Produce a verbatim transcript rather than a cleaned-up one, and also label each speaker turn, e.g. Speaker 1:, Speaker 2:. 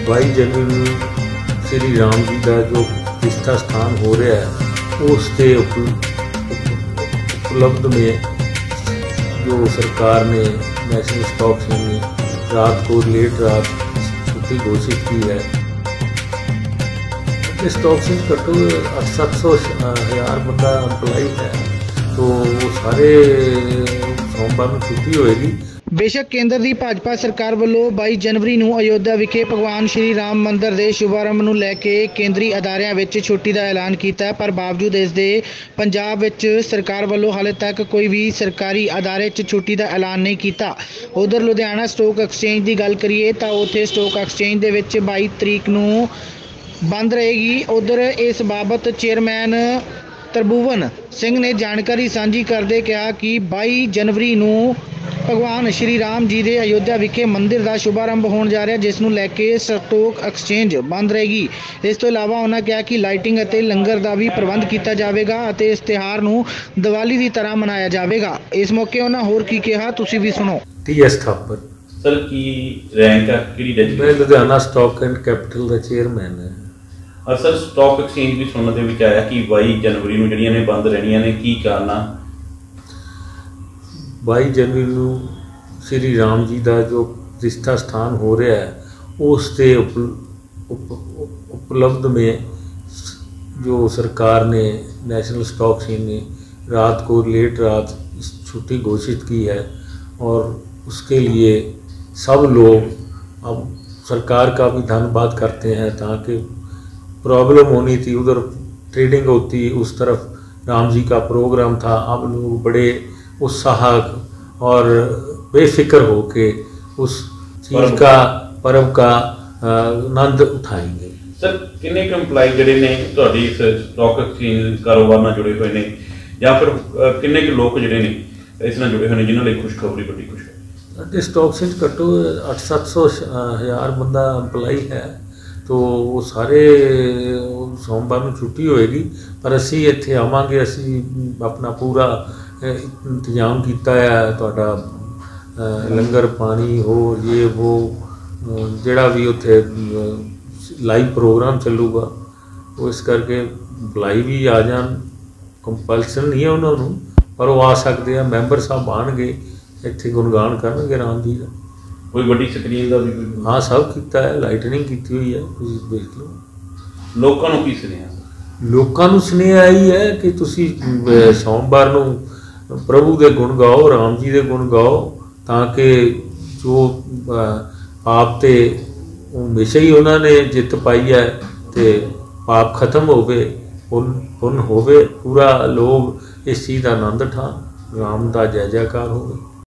Speaker 1: By जनवरी ਨੂੰ श्री राम जी का जो प्रतिष्ठा स्थान हो रहा है उसके उपलब्ध में जो सरकार ने नेशनल स्टॉक एक्सचेंज ने रात को लेट रात छुट्टी घोषित की है। स्टॉक एक्सचेंज घट्टो अठ सत्त सौ हज़ार बंदा एम्प्लॉई है, तो वो सारे सोमवार को छुट्टी होएगी।
Speaker 2: बेशक केंद्र की भाजपा सरकार वालों बाई जनवरी ਨੂੰ अयोध्या विखे भगवान श्री राम मंदिर के शुभारंभ ਨੂੰ ਲੈ ਕੇ केंद्री अदारियां ਵਿੱਚ छुट्टी का ऐलान किया, पर बावजूद इस दे पंजाब ਵਿੱਚ सरकार वालों हाले तक कोई भी सरकारी अदारे 'ਚ छुट्टी का ऐलान नहीं किया। उधर लुधियाना स्टॉक एक्सचेंज की गल करिए तो उत्थे स्टॉक एक्सचेंज ਦੇ ਵਿੱਚ बाईस तरीक ਨੂੰ बंद रहेगी। उधर इस बाबत चेयरमैन तरभुवन सिंह ने जानकारी साझी करते कहा कि बाईस जनवरी ਨੂੰ भगवान श्री राम जी के अयोध्या विखे मंदिर का शुभारंभ होने जा रहा, जिस नूं लैके स्टॉक एक्सचेंज बंद रहेगी। इस तो इलावा उन्होंने कहा कि लाइटिंग और लंगर का भी प्रबंध किया जाएगा और इस त्यौहार नूं दिवाली की तरह मनाया जाएगा। इस मौके उन्होंने होर की कहा, तुसीं भी सुनो।
Speaker 1: टी एस थापर
Speaker 3: सर की रैंक है किहड़ी?
Speaker 1: मैं लुधियाना स्टॉक एंड कैपिटल का चेयरमैन है।
Speaker 3: और सर स्टॉक एक्सचेंज भी सुनने के विच आया कि बाईस जनवरी नूं जिहड़ियां ने बंद रहणियां ने, की कारण आ?
Speaker 1: बाईस जनवरी ਨੂੰ श्री राम जी का जो प्रतिष्ठा स्थान हो रहा है उसके उपलब्ध में जो सरकार ने नेशनल स्टॉक एक्सचेंज ने रात को लेट रात छुट्टी घोषित की है, और उसके लिए सब लोग अब सरकार का भी धन्यवाद करते हैं। ताकि प्रॉब्लम होनी थी, उधर ट्रेडिंग होती, उस तरफ राम जी का प्रोग्राम था, अब लोग बड़े उत्साह और बेफिक्र होके उस चीज़ का पर्व का आनंद उठाएंगे।
Speaker 3: सर किन्ने क एम्प्लॉय जिहड़े ने तुहाडी इस स्टॉक एक्सचेंज कारोबार नाल जुड़े हुए ने, या फिर किन्ने क लोग जिहड़े ने इस नाल जुड़े हुए ने जिन्हां लई खुशखबरी बड़ी खुश है?
Speaker 1: साडे स्टॉक एक्सचेंज घट्टो अठ सत्त सौ हज़ार बंदा एम्प्लॉई है, तो वो सारे सोमवार को छुट्टी होएगी। पर असी इत्थे आवांगे, असी अपना पूरा इंतजाम किया है, तुहाडा लंगर पानी हो ये वो जिहड़ा भी उत्थे लाइव प्रोग्राम चलूगा, वो इस करके एम्प्लॉई भी आ जान, कंपलसन नहीं है उन्होंने, पर वो आ सकते हैं। मैंबर साहब आएंगे इत्थे गुणगान करनगे राम जी का।
Speaker 3: कोई बड़ी स्क्रीन का भी?
Speaker 1: हाँ सब किया है, लाइटनिंग की हुई है, तुसीं देख लो।
Speaker 3: लोगों को की सुनेहा?
Speaker 1: लोगों को सुनेहा ही है कि तुसीं सोमवार नूं प्रभु के गुण गाओ, राम जी के गुण गाओ, ताकि जो पाप ते हमेशा ही उन्होंने जित पाई है, तो पाप खत्म होवे, पुण्य पुण्य होवे, पूरा लोग इस चीज़ का आनंद उठान, राम का जय जयकार होवे।